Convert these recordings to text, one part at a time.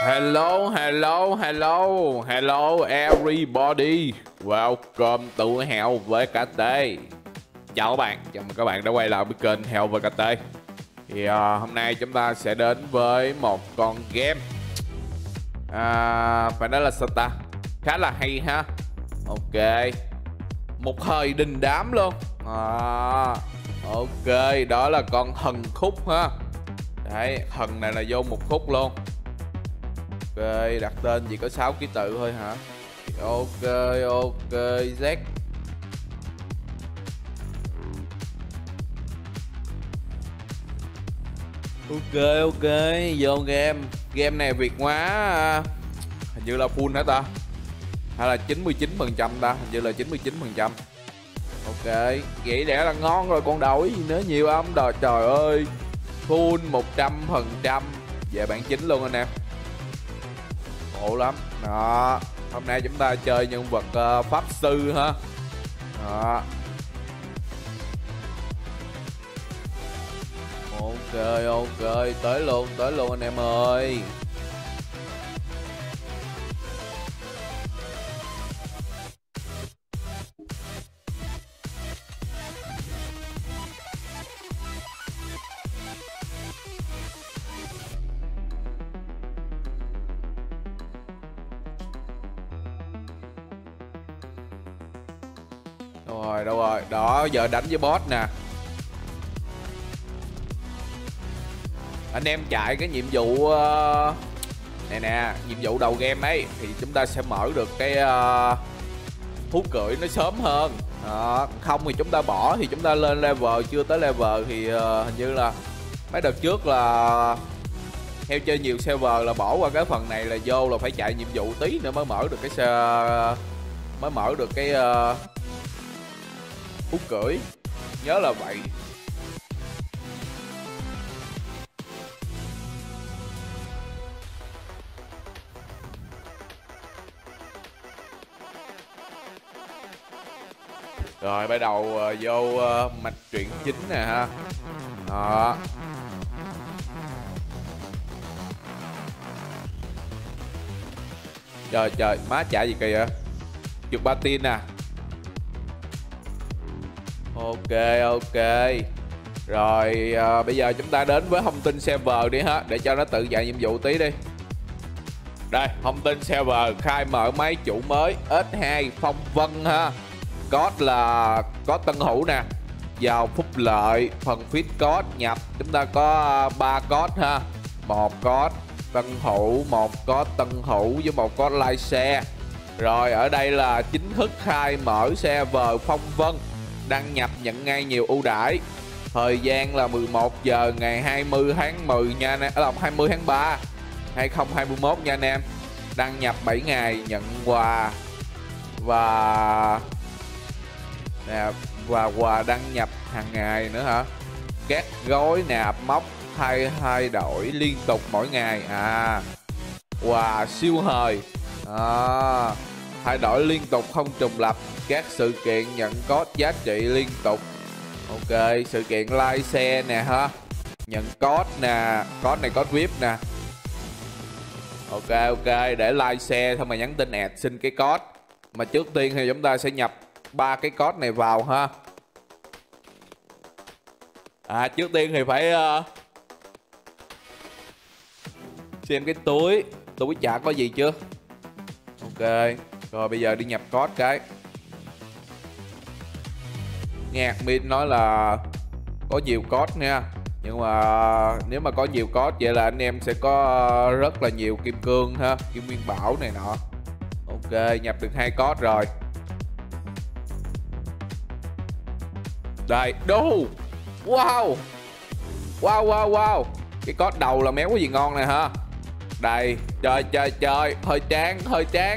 Hello, hello, hello, hello everybody. Welcome to Heo VKT. Chào các bạn, chào mừng các bạn đã quay lại với kênh Heo VKT. Thì hôm nay chúng ta sẽ đến với một con game phải nói là sao ta, khá là hay ha. Ok, một thời đình đám luôn. Ok, đó là con thần khúc ha. Đấy, thần này là vô một khúc luôn. Ok, đặt tên chỉ có 6 ký tự thôi hả? Ok, ok, Z. Ok, ok, vô game. Game này Việt hóa hình như là full hả ta? Hay là 99% ta? Hình như là 99%. Ok, vậy để là ngon rồi còn đổi gì nữa, nhiều âm đời, trời ơi. Full 100%. Về bản chính luôn anh em. Ổn lắm. Đó, hôm nay chúng ta chơi nhân vật pháp sư ha. Đó. Ok, ok, tới luôn anh em ơi. Đâu rồi, đó, giờ đánh với boss nè. Anh em chạy cái nhiệm vụ này nè, nhiệm vụ đầu game ấy, thì chúng ta sẽ mở được cái thú cưỡi nó sớm hơn. Đó, không thì chúng ta bỏ, thì chúng ta lên level chưa tới level thì hình như là mấy đợt trước là theo chơi nhiều server là bỏ qua cái phần này, là vô là phải chạy nhiệm vụ tí nữa mới mở được cái thú cưỡi, nhớ là vậy. Rồi bắt đầu vô mạch truyện chính nè ha. Đó. Trời trời, má chạy gì kìa. Chụp Batin nè. Ok, ok. Rồi bây giờ chúng ta đến với thông tin server đi ha, để cho nó tự chạy nhiệm vụ tí đi. Đây, thông tin server khai mở máy chủ mới S2 Phong Vân ha. Code là code Tân Hữu nè. Vào phúc lợi, phần feed code nhập chúng ta có 3 code ha. Một code Tân Hữu, một code Tân Hữu với một code like share. Rồi ở đây là chính thức khai mở server Phong Vân, đăng nhập nhận ngay nhiều ưu đãi. Thời gian là 11 giờ ngày 20 tháng 10 nha anh em, 20 tháng 3 2021 nha anh em. Đăng nhập 7 ngày nhận quà và quà đăng nhập hàng ngày nữa hả? Các gói nạp móc thay đổi liên tục mỗi ngày. Quà siêu hời. Thay đổi liên tục không trùng lập. Các sự kiện nhận code giá trị liên tục. Ok, sự kiện like xe nè ha. Nhận code nè, code này code VIP nè. Ok, ok, để like xe xong mà nhắn tin add xin cái code. Mà trước tiên thì chúng ta sẽ nhập 3 cái code này vào ha. Trước tiên thì phải xem cái túi chả có gì chưa. Ok, rồi bây giờ đi nhập code cái. Nghe admin nói là có nhiều code nha. Nhưng mà nếu mà có nhiều code vậy là anh em sẽ có rất là nhiều kim cương ha, kim nguyên bảo này nọ. Ok, nhập được 2 code rồi. Đây, wow. Wow. Wow, wow, wow. Cái code đầu là méo cái gì ngon này ha. Đây, trời, hơi tráng.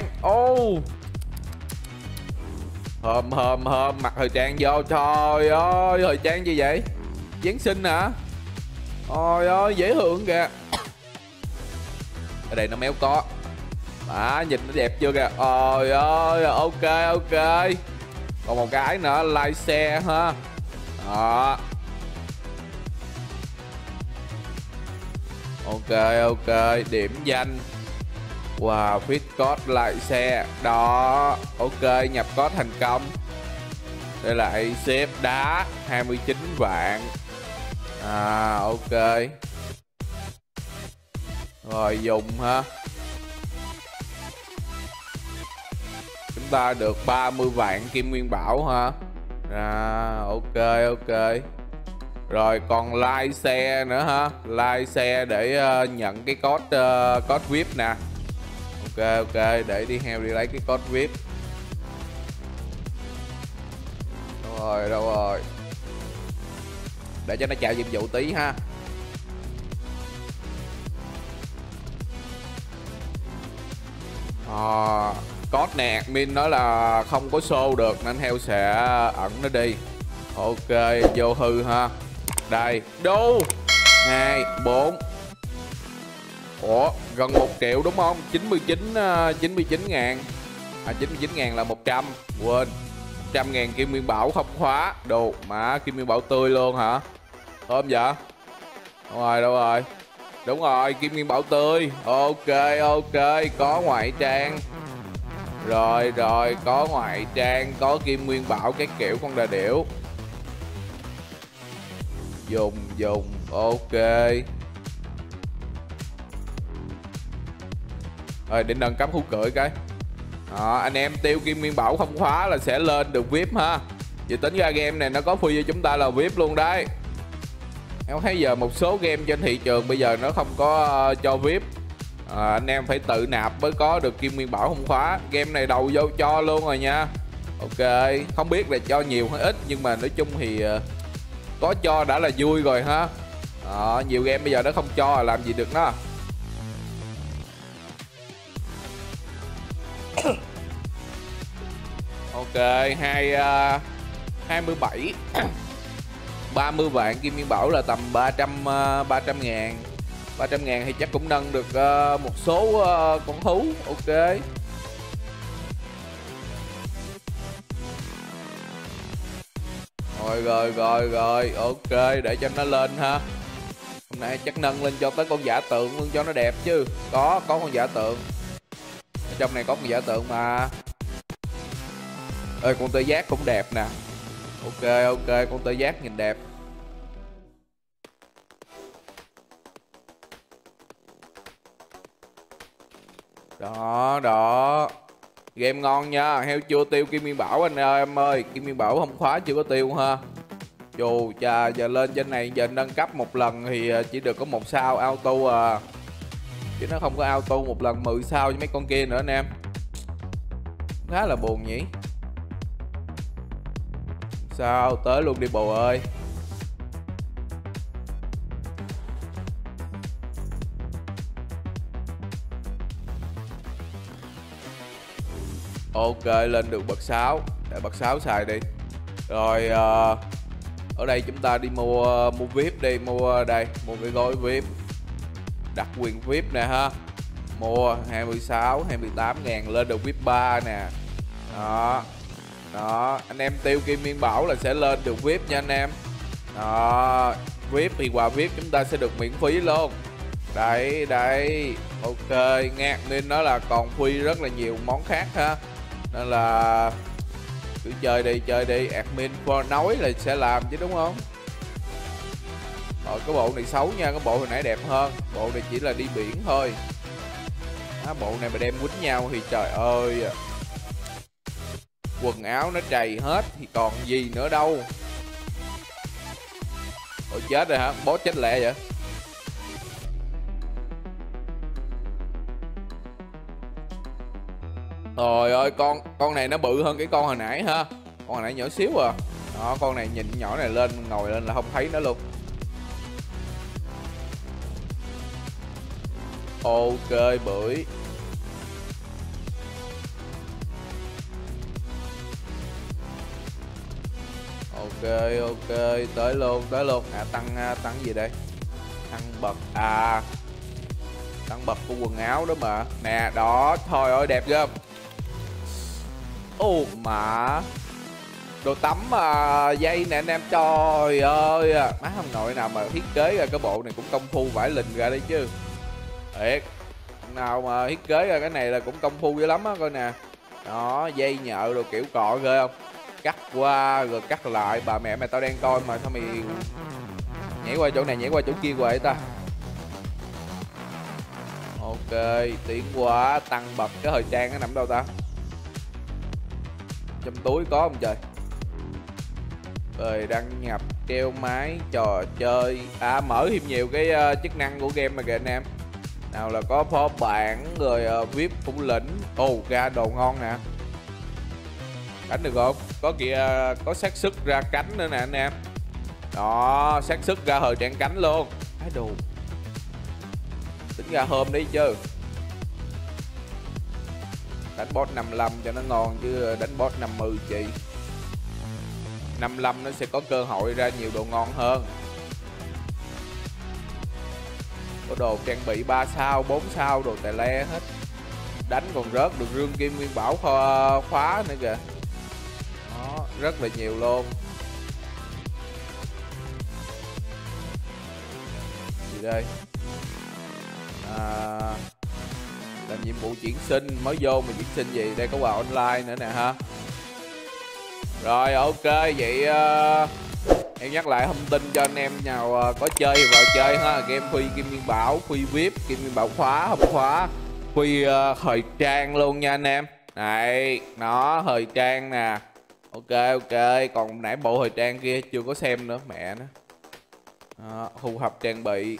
Hôm mặc thời trang vô, trời ơi, thời trang gì vậy? Giáng sinh hả? Ôi ơi, dễ thương kìa. Ở đây nó méo có. Nhìn nó đẹp chưa kìa. Ôi ơi, ok, ok. Còn một cái nữa, like xe ha. Đó. Ok, ok, điểm danh Wow, fit code lại xe. Đó, ok, nhập code thành công. Đây là xếp đá 29 vạn. À, ok. Rồi dùng ha. Chúng ta được 30 vạn kim nguyên bảo ha. À, ok, ok. Rồi còn like xe nữa ha. Like xe để nhận cái code VIP nè. Ok, ok, để đi heo đi lấy cái code VIP. Đâu rồi. Để cho nó chạy nhiệm vụ tí ha. Code nè, admin nói là không có show được nên heo sẽ ẩn nó đi. Ok, vô hư ha. Đây, đô 2, 4. Ủa, gần 1 triệu đúng không? 99 ngàn. 99 ngàn là 100. Quên, 100 ngàn kim nguyên bảo không khóa. Đồ, mà kim nguyên bảo tươi luôn hả? Không vậy? Đâu rồi? Đúng rồi, kim nguyên bảo tươi. Ok, ok, có ngoại trang. Rồi, có ngoại trang, có kim nguyên bảo cái kiểu con đà điểu. Dùng, ok. Rồi, để nâng cấp hú cưỡi cái. Đó, anh em tiêu kim nguyên bảo không khóa là sẽ lên được VIP ha. Vậy tính ra game này nó có free cho chúng ta là VIP luôn đấy. Em thấy giờ một số game trên thị trường bây giờ nó không có cho VIP. Anh em phải tự nạp mới có được kim nguyên bảo không khóa. Game này đầu vô cho luôn rồi nha. Ok, không biết là cho nhiều hay ít, nhưng mà nói chung thì có cho đã là vui rồi ha. Nhiều game bây giờ nó không cho là làm gì được nó. Ok, 27 30 vạn kim nguyên bảo là tầm 300 ngàn. 300 ngàn thì chắc cũng nâng được một số con thú. Ok. Rồi, ok, để cho nó lên ha. Hôm nay chắc nâng lên cho tới con giả tượng luôn cho nó đẹp chứ. Có con giả tượng. Ở trong này có con giả tượng mà. Ơi, con tê giác cũng đẹp nè. Ok, con tê giác nhìn đẹp. Đó. Game ngon nha. Heo chưa tiêu kim nguyên bảo anh ơi em ơi. Kim nguyên bảo không khóa chưa có tiêu ha. Dù chà, giờ lên trên này giờ nâng cấp một lần thì chỉ được có 1 sao auto à. Chứ nó không có auto một lần 10 sao với mấy con kia nữa anh em. Khá là buồn nhỉ. Sao tới luôn đi bồ ơi. Ok, lên được bậc 6. Để bậc 6 xài đi. Rồi ở đây chúng ta đi mua VIP đi. Mua cái gói VIP. Đặc quyền VIP nè ha. Mua 26, 28 ngàn lên được VIP 3 nè. Đó, anh em tiêu kim nguyên bảo là sẽ lên được VIP nha anh em. Đó, VIP thì quà VIP chúng ta sẽ được miễn phí luôn. Đây, ok, nghe nên nó là còn free rất là nhiều món khác ha. Nên là cứ chơi đi, admin nói là sẽ làm chứ đúng không? Rồi cái bộ này xấu nha, cái bộ hồi nãy đẹp hơn. Bộ này chỉ là đi biển thôi. Bộ này mà đem quýnh nhau thì trời ơi, quần áo nó trầy hết thì còn gì nữa đâu. Ôi chết rồi hả? Boss chết lẹ vậy. Trời ơi, con này nó bự hơn cái con hồi nãy ha. Con hồi nãy nhỏ xíu à. Đó, con này nhìn nhỏ này lên, ngồi lên là không thấy nó luôn. Ok, bưởi. Ok, tới luôn. Tăng gì đây? Tăng bậc tăng bậc của quần áo đó mà. Nè, đó, thôi ơi đẹp ghê. Mà đồ tắm dây nè anh em, trời ơi, má ông nội nào mà thiết kế ra cái bộ này cũng công phu vải lình ra đấy chứ. Thiệt, nào mà thiết kế ra cái này là cũng công phu dữ lắm á, coi nè. Đó, dây nhợ rồi kiểu cọ ghê không? Cắt qua rồi cắt lại, bà mẹ mày tao đang coi mà sao mày nhảy qua chỗ này nhảy qua chỗ kia hoài ta. Ok, tiến quá, tăng bậc cái thời trang nó nằm đâu ta? Trong túi có không trời? Rồi đăng nhập, treo máy, trò chơi. À, mở thêm nhiều cái chức năng của game mà kìa anh em. Nào là có phó bản, rồi VIP thủ lĩnh. Ồ, ra đồ ngon nè. Đánh được không? Có kìa, có xác suất ra cánh nữa nè anh em. Đó, xác suất ra thời trang cánh luôn. Cái đồ tính ra hôm đấy chứ. Đánh boss 55 cho nó ngon chứ đánh boss 50 chị. 55 nó sẽ có cơ hội ra nhiều đồ ngon hơn. Có đồ trang bị 3 sao, 4 sao, đồ tài le hết. Đánh còn rớt được rương kim nguyên bảo khóa nữa kìa. Đó, rất là nhiều luôn. Gì đây? Làm nhiệm vụ chuyển sinh, mới vô mà chuyển sinh gì? Đây có quà online nữa nè ha. Rồi ok, vậy em nhắc lại thông tin cho anh em nào có chơi thì vào chơi ha. Game free Kim Nguyên Bảo, free VIP, Kim Nguyên Bảo khóa, không khóa, free thời trang luôn nha anh em. Này, nó thời trang nè. Ok, còn nãy bộ thời trang kia chưa có xem nữa, mẹ nó. Đó, thu thập trang bị.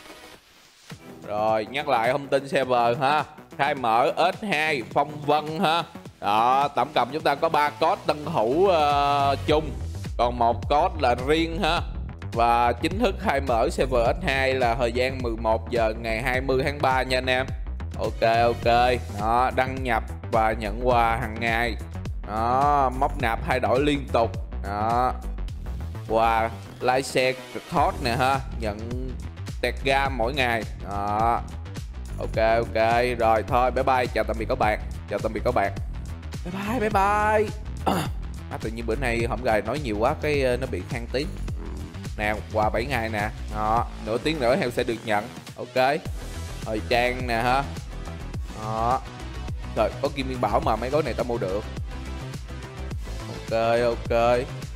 Rồi, nhắc lại thông tin server ha. Khai mở S2 phong vân ha. Đó, tổng cộng chúng ta có 3 code tân thủ chung, còn 1 code là riêng ha. Và chính thức khai mở server S2 là thời gian 11 giờ ngày 20 tháng 3 nha anh em. Ok. Đó, đăng nhập và nhận quà hàng ngày. Đó, móc nạp thay đổi liên tục. Đó, quà like share hot nè ha, nhận tẹt ga mỗi ngày. Đó, ok. Rồi thôi, bye bye, chào tạm biệt các bạn. Bye bye. Tự nhiên bữa nay hổng gài nói nhiều quá cái nó bị khang tiếng. Nè, quà 7 ngày nè. Đó, nửa tiếng nữa heo sẽ được nhận. Ok. Thời trang nè ha. Đó. Rồi, có Kim Nguyên Bảo mà mấy gói này tao mua được. Ok.